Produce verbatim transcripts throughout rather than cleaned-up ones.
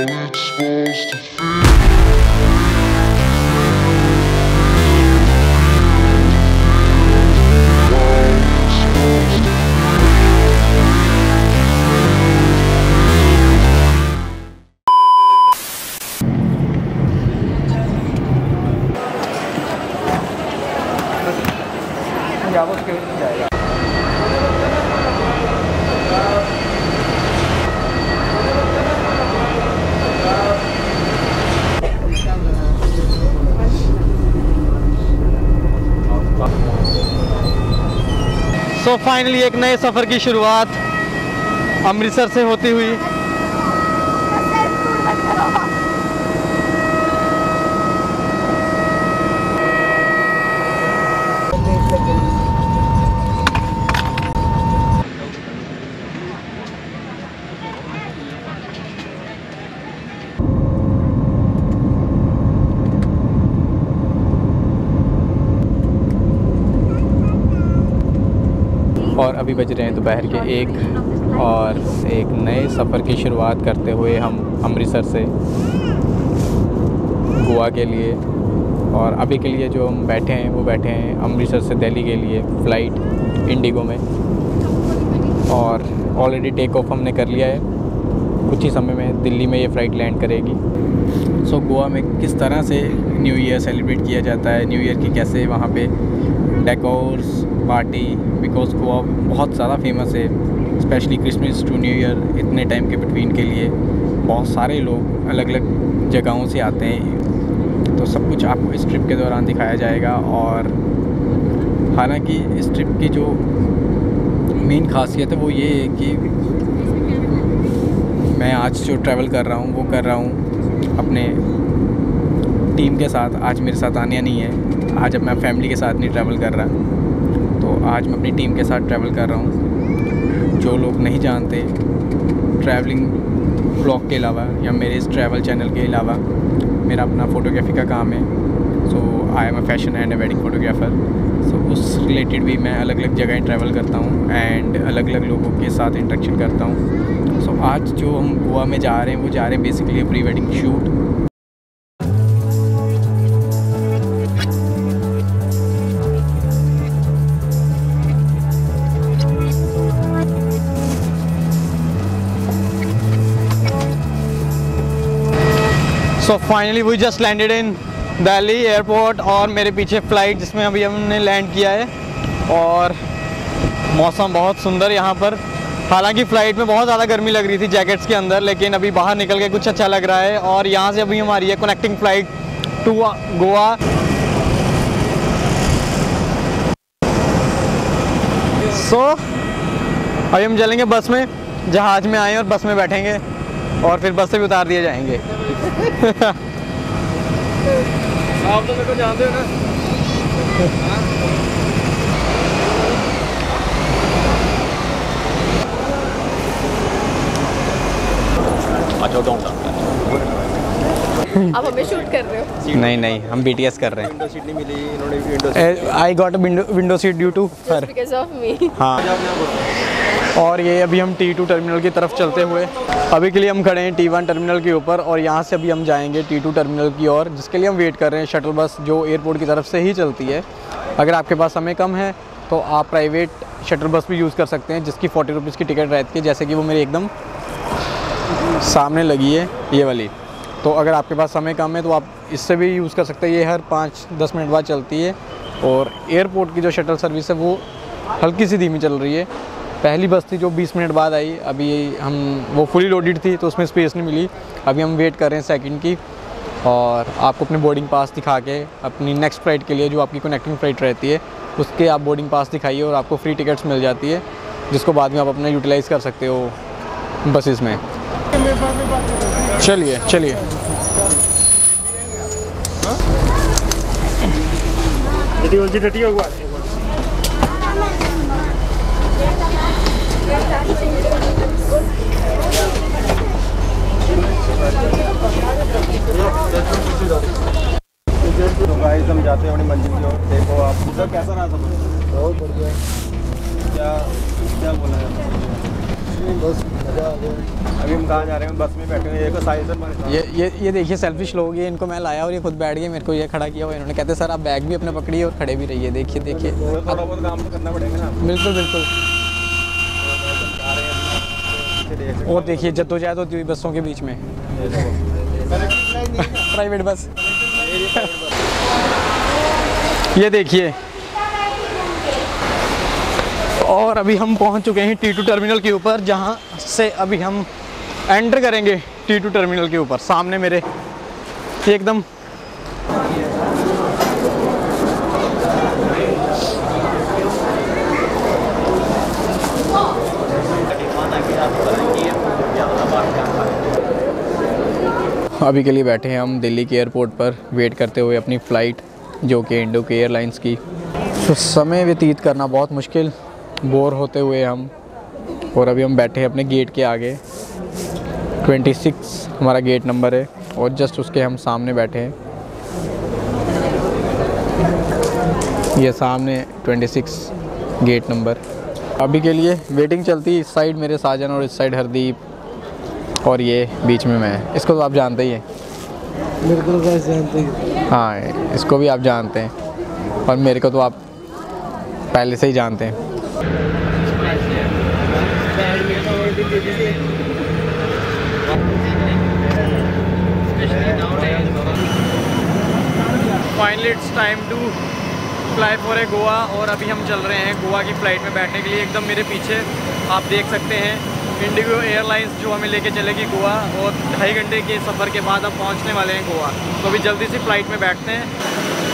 it's supposed to feel. जाएगा। So finally एक नए सफ़र की शुरुआत अमृतसर से होती हुई और अभी बज रहे हैं दोपहर के एक और एक नए सफ़र की शुरुआत करते हुए हम अमृतसर से गोवा के लिए, और अभी के लिए जो हम बैठे हैं वो बैठे हैं अमृतसर से दिल्ली के लिए फ़्लाइट इंडिगो में, और ऑलरेडी टेक ऑफ हमने कर लिया है। कुछ ही समय में दिल्ली में ये फ़्लाइट लैंड करेगी। सो so, गोवा में किस तरह से न्यू ईयर सेलिब्रेट किया जाता है, न्यू ईयर की कैसे वहाँ पे डेकोर्स पार्टी, बिकॉज गोवा बहुत ज़्यादा फेमस है specially Christmas to new Year, इतने टाइम के बिटवीन के लिए बहुत सारे लोग अलग अलग जगहों से आते हैं। तो सब कुछ आपको इस ट्रिप के दौरान दिखाया जाएगा। और हालांकि इस ट्रिप की जो मेन खासियत है वो ये है कि मैं आज जो ट्रैवल कर रहा हूँ वो कर रहा हूँ अपने टीम के साथ। आज मेरे साथ आनिया नहीं है, आज अब मैं फैमिली के साथ नहीं ट्रैवल कर रहा, तो आज मैं अपनी टीम के साथ ट्रैवल कर रहा हूँ। जो लोग नहीं जानते, ट्रैवलिंग ब्लॉग के अलावा या मेरे इस ट्रैवल चैनल के अलावा मेरा अपना फ़ोटोग्राफी का काम है। So I am a fashion and a wedding photographer. So उस रिलेटेड भी मैं अलग अलग जगह ट्रैवल करता हूँ एंड अलग अलग लोगों के साथ इंटरेक्शन करता हूँ। सो आज जो हम गोवा में जा रहे हैं वो जा रहे हैं basically pre wedding shoot. So finally we just landed in Delhi airport, और मेरे पीछे फ़्लाइट जिसमें अभी हमने लैंड किया है, और मौसम बहुत सुंदर यहाँ पर। हालांकि फ़्लाइट में बहुत ज़्यादा गर्मी लग रही थी जैकेट्स के अंदर, लेकिन अभी बाहर निकल के कुछ अच्छा लग रहा है। और यहाँ से अभी हमारी है connecting flight to Goa. So so, अभी हम चलेंगे बस में, जहाज़ में आए और बस में बैठेंगे और फिर बस से भी उतार दिए जाएंगे। आप तो मेरे को जानते हो ना। अच्छा आप हमें शूट कर रहे हो? नहीं नहीं, हम बी टी एस कर रहे हैं। विंडो सीट नहीं मिली, इन्होंने भी window seat. I got window seat due to her. Because of me. हाँ, और ये अभी हम टी टू टर्मिनल की तरफ चलते हुए, अभी के लिए हम खड़े हैं टी वन टर्मिनल के ऊपर, और यहाँ से अभी हम जाएंगे टी टू टर्मिनल की ओर, जिसके लिए हम वेट कर रहे हैं शटल बस जो एयरपोर्ट की तरफ से ही चलती है। अगर आपके पास समय कम है तो आप प्राइवेट शटल बस भी यूज़ कर सकते हैं, जिसकी फोर्टी रुपीज़ की टिकट रहती है, जैसे कि वो मेरे एकदम सामने लगी है ये वाली। तो अगर आपके पास समय कम है तो आप इससे भी यूज़ कर सकते हैं। ये हर पाँच दस मिनट बाद चलती है, और एयरपोर्ट की जो शटल सर्विस है वो हल्की सी धीमी चल रही है। पहली बस थी जो बीस मिनट बाद आई, अभी हम वो फुली लोडेड थी तो उसमें स्पेस नहीं मिली। अभी हम वेट कर रहे हैं सेकंड की, और आपको अपने बोर्डिंग पास दिखा के अपनी नेक्स्ट फ़्लाइट के लिए जो आपकी कनेक्टिंग फ़्लाइट रहती है उसके आप बोर्डिंग पास दिखाइए और आपको फ्री टिकट्स मिल जाती है, जिसको बाद में आप अपना यूटिलाइज़ कर सकते हो बसेस में। चलिए चलिए तो गाइस हम जाते हैं अपनी मंजिल की ओर। देखो आप सर कैसा रहा सफर? बहुत बढ़िया। क्या क्या बोला है? बस मजा आ गया। अभी हम कहाँ जा रहे हैं? बस में बैठे हैं। एक साइड से ये ये ये देखिए सेल्फिश लोग, ये इनको मैं लाया और ये खुद बैठ गए, मेरे को ये खड़ा किया हुआ। इन्होंने कहते सर आप बैग भी अपने पकड़िए और खड़े भी रहिए। देखिए देखिए थोड़ा बहुत काम तो करना पड़ेगा ना। बिल्कुल बिल्कुल। और देखिए जद्दोजहद होती हुई बसों के बीच में, प्राइवेट बस। ये देखिए, और अभी हम पहुंच चुके हैं टी टू टर्मिनल के ऊपर, जहां से अभी हम एंटर करेंगे टी टू टर्मिनल के ऊपर। सामने मेरे एकदम अभी के लिए बैठे हैं हम दिल्ली के एयरपोर्ट पर, वेट करते हुए अपनी फ़्लाइट जो कि इंडो के एयरलाइंस की। तो समय व्यतीत करना बहुत मुश्किल, बोर होते हुए हम, और अभी हम बैठे हैं अपने गेट के आगे। छब्बीस हमारा गेट नंबर है और जस्ट उसके हम सामने बैठे हैं। ये सामने छब्बीस गेट नंबर। अभी के लिए वेटिंग चलती, इस साइड मेरे साजन और इस साइड हरदीप, और ये बीच में मैं। इसको तो आप जानते ही हैं। मेरे को तो जानते हैं। हाँ, इसको भी आप जानते हैं, और मेरे को तो आप पहले से ही जानते हैं। Finally it's time to fly for a Goa, और अभी हम चल रहे हैं गोवा की फ़्लाइट में बैठने के लिए। एकदम मेरे पीछे आप देख सकते हैं इंडिगो एयरलाइंस जो हमें लेके चलेगी गोवा, और ढाई घंटे के सफ़र के बाद हम पहुंचने वाले हैं गोवा। तो अभी जल्दी से फ़्लाइट में बैठते हैं।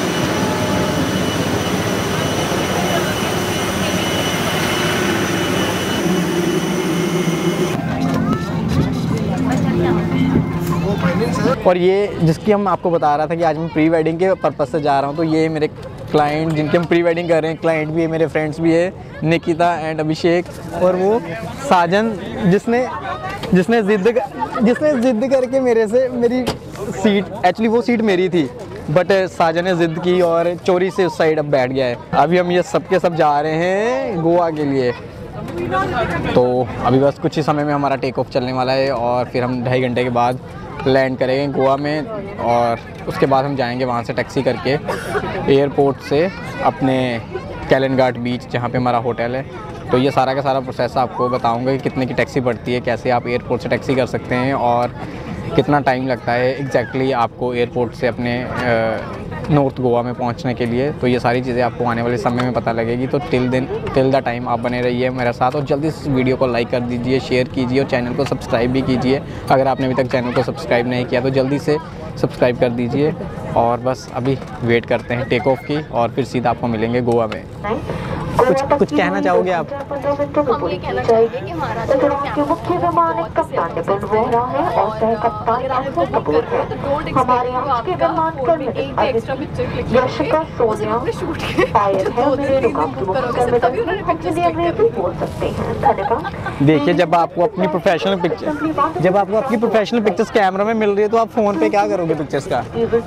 और ये जिसकी हम आपको बता रहा था कि आज मैं प्री वेडिंग के पर्पज़ से जा रहा हूँ, तो ये मेरे क्लाइंट जिनके हम प्री वेडिंग कर रहे हैं, क्लाइंट भी है, मेरे फ्रेंड्स भी है, निकिता एंड अभिषेक, और वो साजन जिसने जिसने ज़िद्द जिसने ज़िद्द करके मेरे से मेरी सीट, एक्चुअली वो सीट मेरी थी, बट साजन ने ज़िद्द की और चोरी से उस साइड अब बैठ गया है। अभी हम ये सब के सब जा रहे हैं गोवा के लिए। तो अभी बस कुछ ही समय में हमारा टेक ऑफ चलने वाला है, और फिर हम ढाई घंटे के बाद लैंड करेंगे गोवा में, और उसके बाद हम जाएंगे वहाँ से टैक्सी करके एयरपोर्ट से अपने कैलन घाट बीच जहाँ पे हमारा होटल है। तो ये सारा का सारा प्रोसेस आपको बताऊंगा कि कितने की टैक्सी पड़ती है, कैसे आप एयरपोर्ट से टैक्सी कर सकते हैं, और कितना टाइम लगता है एग्जैक्टली आपको एयरपोर्ट से अपने नॉर्थ गोवा में पहुंचने के लिए। तो ये सारी चीज़ें आपको आने वाले समय में पता लगेगी। तो टिल दिन टिल द टाइम आप बने रहिए मेरे साथ, और जल्दी से इस वीडियो को लाइक कर दीजिए, शेयर कीजिए, और चैनल को सब्सक्राइब भी कीजिए। अगर आपने अभी तक चैनल को सब्सक्राइब नहीं किया तो जल्दी से सब्सक्राइब कर दीजिए। और बस अभी वेट करते हैं टेक ऑफ की, और फिर सीधा आपको मिलेंगे गोवा में। कुछ कुछ कहना चाहोगे आप? हम ये कहना चाहेंगे कि महाराजा के मुख्य विमान कप्तान निपुण वोहरा है और सह कप्तान अहमद कपूर है। हमारे यहाँ के विमान कर्मी यशिका सोनिया पायल है, मेरे लोग आपके मुख्य कर्मी बोल सकते हैं। धन्यवाद। देखिए, जब आपको अपनी प्रोफेशनल पिक्चर जब आपको अपनी प्रोफेशनल पिक्चर्स कैमरा में मिल रही है तो आप फ़ोन पे क्या करोगे पिक्चर्स का?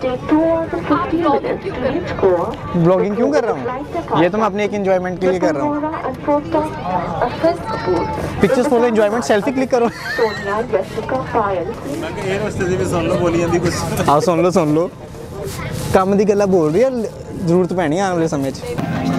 ब्लॉगिंग क्यों कर रहा हूँ? ये तो मैं अपने एक एंजॉयमेंट के लिए कर रहा हूँ। Pictures for enjoyment, selfie click करो। हाँ सुन लो सुन लो, काम दी गल्लां बोल रही है, जरूरत पैनी आने वाले समय च।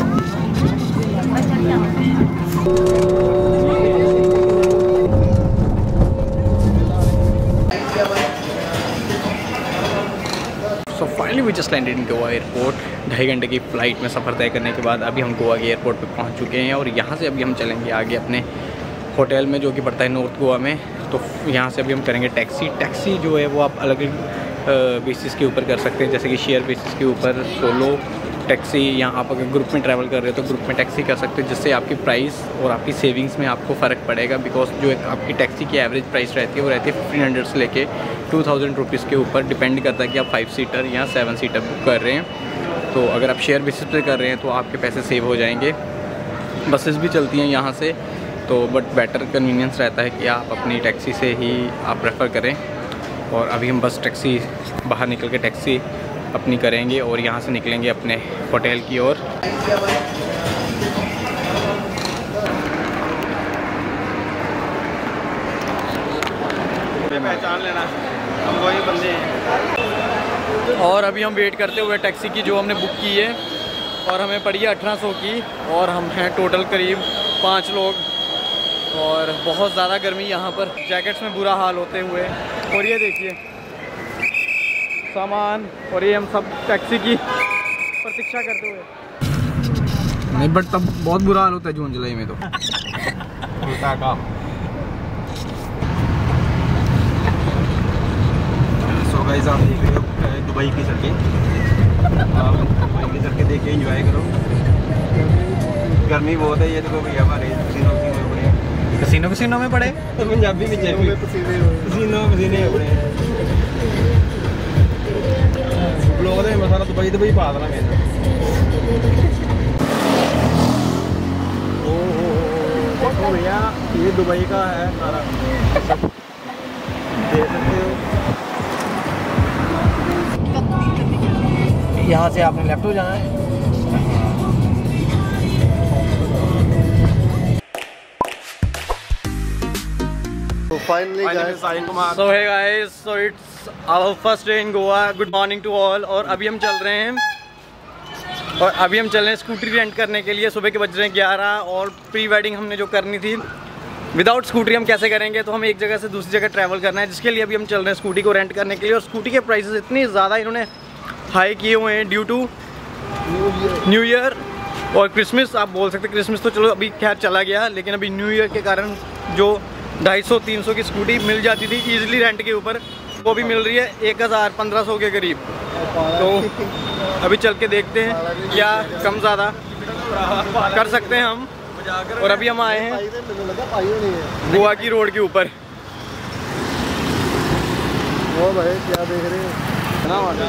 So finally we just landed in Goa airport. ढाई घंटे की फ़्लाइट में सफ़र तय करने के बाद अभी हम गोवा के एयरपोर्ट पे पहुंच चुके हैं, और यहाँ से अभी हम चलेंगे आगे अपने होटल में जो कि पड़ता है नॉर्थ गोवा में। तो यहाँ से अभी हम करेंगे टैक्सी। टैक्सी जो है वो आप अलग अलग बेसिस के ऊपर कर सकते हैं, जैसे कि शेयर बेसिस के ऊपर, सोलो टैक्सी, या आप अगर ग्रुप में ट्रैवल कर रहे हो तो ग्रुप में टैक्सी कर सकते हो, जिससे आपकी प्राइस और आपकी सेविंग्स में आपको फ़र्क पड़ेगा। बिकॉज जो एक आपकी टैक्सी की एवरेज प्राइस रहती है वो रहती है फिफ्टीन हंड्रेड से लेके टू थाउजेंड रुपीज़ के ऊपर, डिपेंड करता है कि आप फाइव सीटर या सेवन सीटर बुक कर रहे हैं। तो अगर आप शेयर बेसिस पे कर रहे हैं तो आपके पैसे सेव हो जाएंगे। बसेस भी चलती हैं यहाँ से, तो बट बेटर कन्वीनियंस रहता है कि आप अपनी टैक्सी से ही आप प्रेफर करें। और अभी हम बस टैक्सी बाहर निकल के टैक्सी अपनी करेंगे और यहाँ से निकलेंगे अपने होटल की ओर। पहचान लेना, हम वही बंदे हैं। और अभी हम वेट करते हुए टैक्सी की जो हमने बुक की है, और हमें पड़ी है अठारह सौ की, और हम हैं टोटल करीब पाँच लोग। और बहुत ज़्यादा गर्मी यहाँ पर, जैकेट्स में बुरा हाल होते हुए। और ये देखिए सामान, और ये हम सब टैक्सी की प्रतीक्षा करते हुए। नहीं बट तब बहुत बुरा हाल होता है जून जुलाई में तो उल्टा काम। सो गाइस आप देख रहे हो दुबई की सड़कें, आप दुबई की सड़कें देख के एंजॉय करो। गर्मी बहुत है, ये देखो भैया हमारे पसीनों पसीनों पड़े, पसीनों पसीनों में पड़े, तो पंजाबी में पसीनों पसीने पड़े। ब्लॉग में मसाला दुबई दुबई पा देना मेरा। देखो भैया ये दुबई का है सारा, देख सकते हो। यहाँ से आपने लेफ्ट हो जाना है। So finally guys, Sahil Kumar. So hey guys, so it's our first day in Goa. Good morning to all। और अभी हम चल रहे हैं और अभी हम चल रहे हैं स्कूटी रेंट करने के लिए। सुबह के बज रहे हैं ग्यारह, और प्री वेडिंग हमने जो करनी थी विदाउट स्कूटी हम कैसे करेंगे, तो हमें एक जगह से दूसरी जगह ट्रैवल करना है, जिसके लिए अभी हम चल रहे हैं स्कूटी को रेंट करने के लिए। और स्कूटी के प्राइसेस इतनी ज़्यादा इन्होंने हाई किए हुए हैं ड्यू टू न्यू ईयर और क्रिसमस। आप बोल सकते क्रिसमस तो चलो अभी खैर चला गया, लेकिन अभी न्यू ईयर के कारण जो ढाई सौ तीन सौ की स्कूटी मिल जाती थी ईजिली रेंट के ऊपर, वो भी मिल रही है एक हज़ार पंद्रह सौ के करीब। तो अभी चल के देखते हैं क्या कम ज़्यादा कर सकते हैं हम। और अभी हम आए हैं गोवा की रोड के ऊपर। ओ भाई क्या देख रहे हैं ना वाले।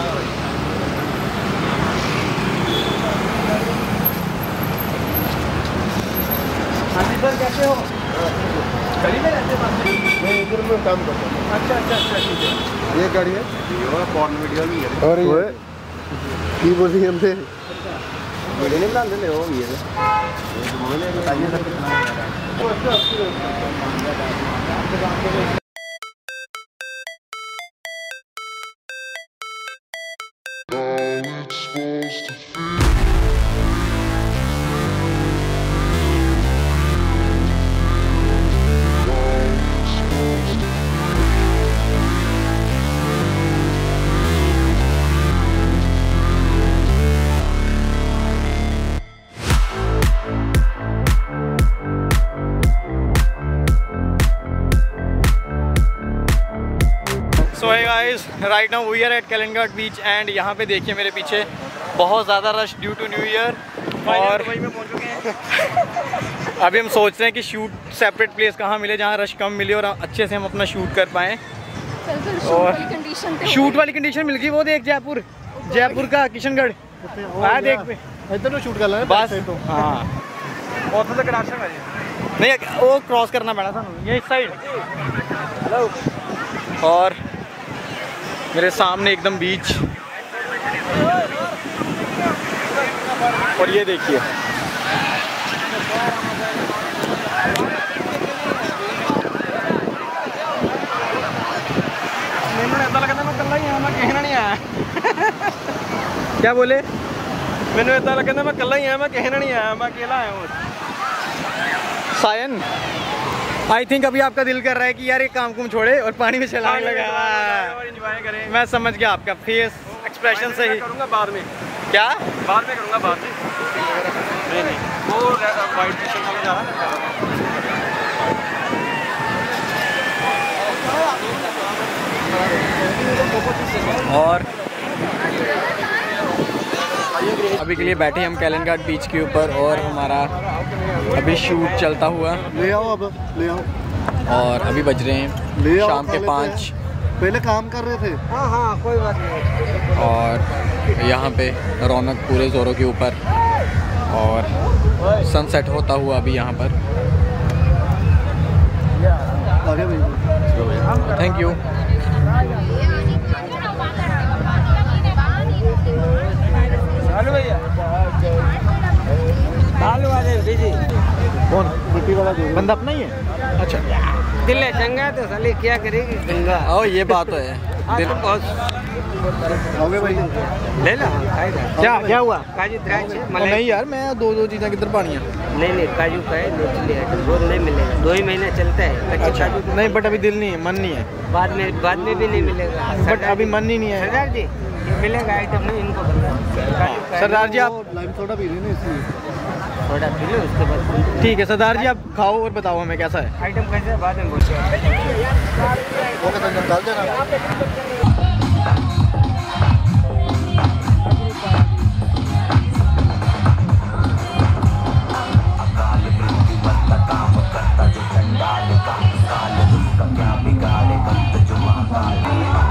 हाँ जी सर, कैसे हो? गली में रहते हैं? मैं इधर में काम करता हूँ। अच्छा अच्छा अच्छा, ठीक है। ये गाड़ी है, ये पॉर्न वीडियो भी है। और ये की बोली हमसे वीडियो नहीं बना ले वो भी है। बताइए सर कितना है। सो है guys, right now we are at Calangute beach, and यहाँ पे देखिए मेरे पीछे बहुत ज़्यादा rush due to new year. और अभी हम सोच रहे हैं कि शूट सेपरेट प्लेस कहाँ मिले जहाँ रश कम मिले और अच्छे से हम अपना शूट कर पाएँ। और शूट वाली कंडीशन मिल गई, वो देख जयपुर, जयपुर का किशनगढ़ आया देख पे इधर तो शूट कर लेना बस। हाँ बहुत तक राशन है नहीं, वो क्रॉस करना पड़ा था ये इस साइड। हेलो, और मेरे सामने एकदम बीच, और ये देखिए ऐसा लगता मैं कल्ला ही आया, मैं कहना नहीं आया। क्या बोले? मैंने ऐसा लगता मैं कल्ला ही आया, मैं कहना नहीं आया, मैं अकेला आया हूँ। सायन, आई थिंक अभी आपका दिल कर रहा है कि यार ये काम कुम छोड़े और पानी में चलाने लगा। और एंजॉय करें। मैं समझ गया आपका फेस एक्सप्रेशन से ही। करूँगा बाद में, क्या बाद में करूँगा बाद में। नहीं नहीं, वो वाइट टी शर्ट वाला जा रहा है। और अभी के लिए बैठे हम कैलन घाट बीच के ऊपर, और हमारा अभी शूट चलता हुआ। ले आओ अब ले आओ। और अभी बज रहे हैं ले आओ, शाम के पहले पाँच, पहले काम कर रहे थे। हाँ हाँ कोई बात नहीं। और यहाँ पे रौनक पूरे ज़ोरों के ऊपर, और सनसेट होता हुआ अभी यहाँ पर। आगे भाई, थैंक यू। हेलो भैया, आलू वाले दीजिए। कौन मिट्टी वाला जो बंदा अपना ही है? अच्छा। दिल है चंगा तो साले क्या करेगी गंगा। ओ ये बात तो है। दिल बहुत आओगे भाई ले लो खाएगा। क्या क्या हुआ? काजू द्राक्षे ओ, मलाई नहीं यार, मैं दो दो चीज़ें किधर पानी है। नहीं नहीं काजू का है नेचुरली आइटम रोज नहीं मिलेगा, दो ही महीने चलता है कच्चे अच्छा काजू। नहीं, बट अभी दिल नहीं है, मन नहीं है। बाद में बाद में भी नहीं मिलेगा। बट अभी मन ही नहीं है। सरदार जी ये मिलेगा आइटम नहीं इनको काजू का है। सरदार जी आप लाइम सोडा पी रहे हैं इसलिए। थोड़ा पी लो उसके बाद ठीक है सरदार जी, आप खाओ और बताओ हमें कैसा है। आइटम कैसे है बाद में बोलते हैं। वो कहता है डाल देना। काल का काल का क्या बिगाड़े कंत जो महाकाल